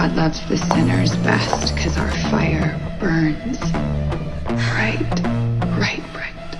God loves the sinners best, 'cause our fire burns bright, bright, bright.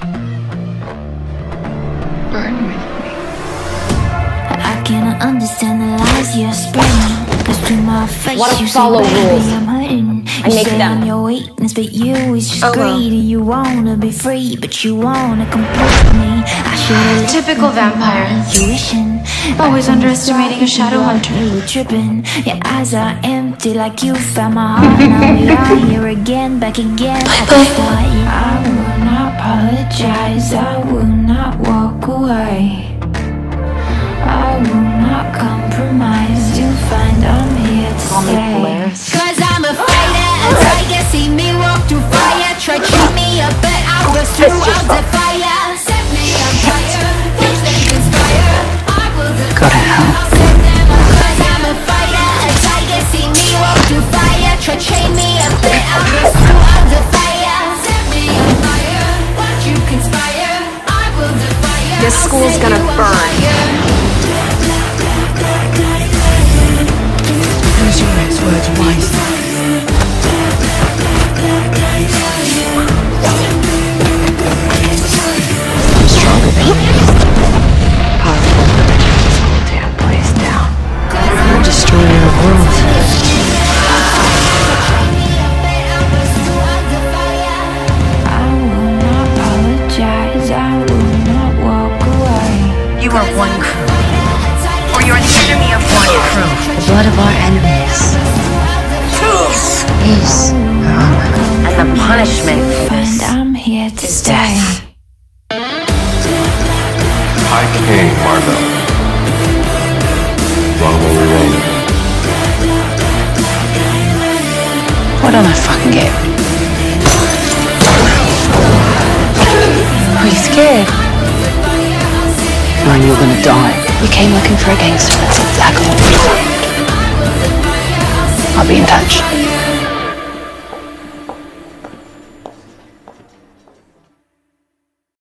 Burn with me. I cannot understand the lies you're spreading, 'cause to my face you say, follow baby, rules. I'm hurting. I You make say them. I'm your weakness, but you is just Oh, well. greedy. You wanna be free, but you wanna complete me. I should've Typical vampire. intuition. Always underestimating a shadow hunter. You were tripping. Your eyes are empty, like you found my heart. Now we are here again, back again. I can start you. I will not apologize. I will not walk away. I will not compromise. You'll find I'm here to stay. Cause I'm a fighter, a tiger. See me walk through fire. Try to cheat me up, but I was through all the fire. Set me on fire, watch them conspire. I will defy. I'll set them on. Cause I'm a fighter, a tiger. See me walk through fire. Try to chain me up, but I was through all the fire. Set me on fire, watch you conspire. I will defy. This school's gonna burn. Use your next words wisely. I'm stronger than you. Powerful. Damn place down. You're destroying our world. I will not apologize. I will not walk away. You are one crew, or you're the enemy of one crew. The blood of our enemies is And the punishment And I'm here to stay. High King Marvel. Long will we reign. Why don't I fucking get? Are you scared? Knowing you're gonna die. You came looking for a gangster. That's exactly what we found. I'll be in touch.